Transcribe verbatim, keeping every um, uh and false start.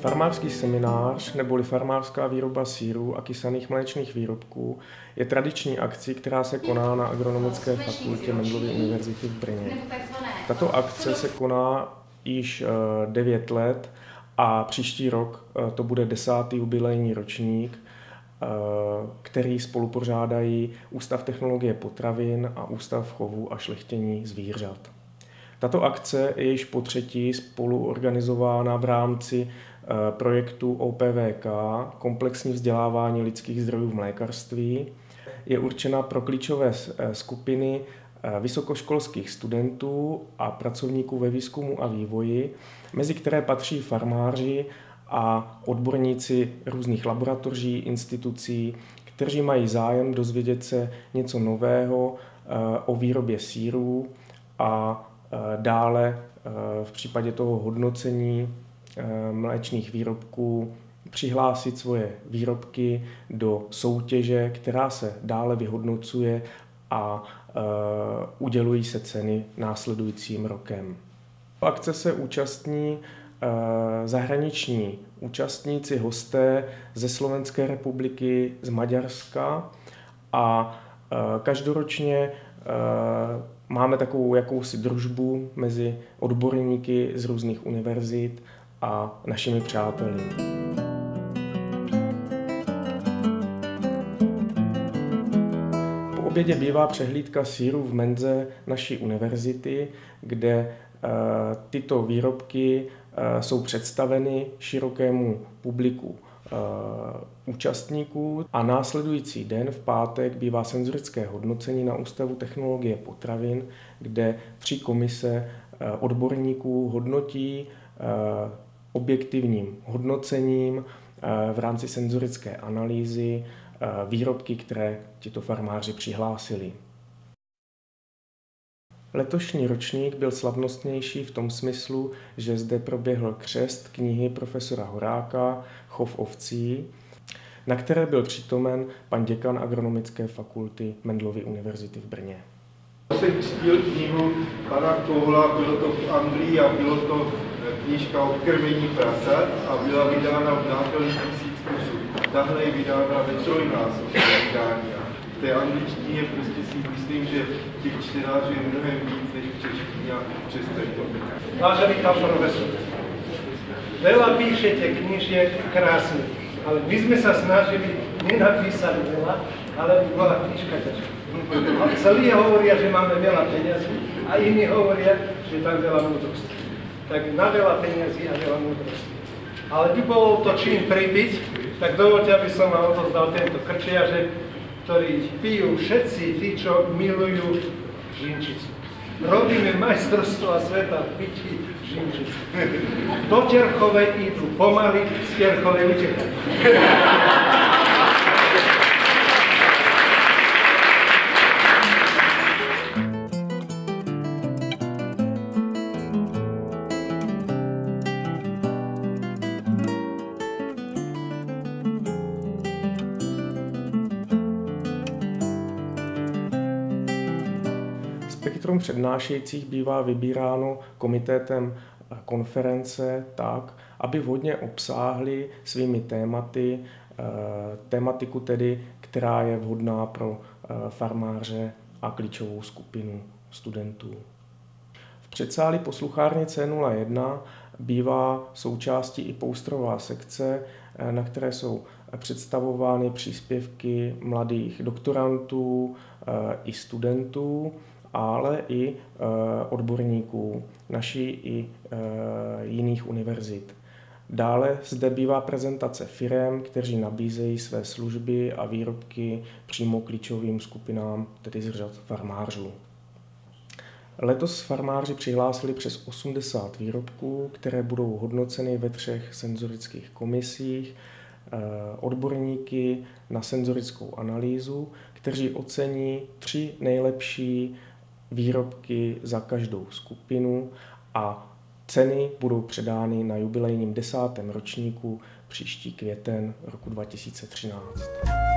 Farmářský seminář neboli farmářská výroba sýrů a kysaných mléčných výrobků je tradiční akcí, která se koná na Agronomické fakultě Mendelovy univerzity v Brně. Tato akce se koná již devět let a příští rok to bude desátý jubilejní ročník, který spolupořádají Ústav technologie potravin a Ústav chovu a šlechtění zvířat. Tato akce je již potřetí spoluorganizována v rámci projektu O P V K, komplexní vzdělávání lidských zdrojů v mlékařství. Je určena pro klíčové skupiny vysokoškolských studentů a pracovníků ve výzkumu a vývoji, mezi které patří farmáři a odborníci různých laboratoří, institucí, kteří mají zájem dozvědět se něco nového o výrobě sýrů a dále v případě toho hodnocení mléčných výrobků přihlásit svoje výrobky do soutěže, která se dále vyhodnocuje a udělují se ceny následujícím rokem. Akce se účastní zahraniční účastníci, hosté ze Slovenské republiky, z Maďarska a každoročně máme takovou jakousi družbu mezi odborníky z různých univerzit a našimi přáteli. Po obědě bývá přehlídka sýrů v menze naší univerzity, kde tyto výrobky jsou představeny širokému publiku účastníků a následující den v pátek bývá senzorické hodnocení na Ústavu technologie potravin, kde tři komise odborníků hodnotí objektivním hodnocením v rámci senzorické analýzy výrobky, které tito farmáři přihlásili. Letošní ročník byl slavnostnější v tom smyslu, že zde proběhl křest knihy profesora Horáka Chov ovcí, na které byl přítomen pan děkan Agronomické fakulty Mendelovy univerzity v Brně. Já jsem čtil knihu pana Kohla, bylo to v Anglii a bylo to knížka o krmení prasat a byla vydána v nákladě tisíc kusů. Tahle je vydána ve trojnásobku vydání. V té angličtině prostě si myslím, že těch čtenářů je mnohem víc než v češtině a přesto je to. Vážený pán profesor, veľa píšete knížiek krásne, ale my sme sa snažili nenapísať veľa, ale by bola knižka ťažká. A celí hovoria, že máme veľa peniazí a iní hovoria, že tam veľa múdrosti. Tak na veľa peniazí a veľa múdrosti. Ale by bolo to čím pribyť, tak dovoľte, aby som vám odozdal tento krčiaže, ktorí pijú všetci tí, čo milujú žinčicu. Robíme majstrovstvá sveta v pití žinčicu. Do Terchovej idú pomaly, z Terchovej utekajú. Spektrum přednášejících bývá vybíráno komitétem konference tak, aby vhodně obsáhli svými tématy, tématiku tedy, která je vhodná pro farmáře a klíčovou skupinu studentů. V předsálí posluchárny C nula jedna bývá součástí i poustrová sekce, na které jsou představovány příspěvky mladých doktorantů i studentů, ale i odborníků naší i jiných univerzit. Dále zde bývá prezentace firem, kteří nabízejí své služby a výrobky přímo klíčovým skupinám, tedy z řad farmářů. Letos farmáři přihlásili přes osmdesát výrobků, které budou hodnoceny ve třech senzorických komisích, odborníky na senzorickou analýzu, kteří ocení tři nejlepší výrobky za každou skupinu a ceny budou předány na jubilejním desátém ročníku příští květen roku dva tisíce třináct.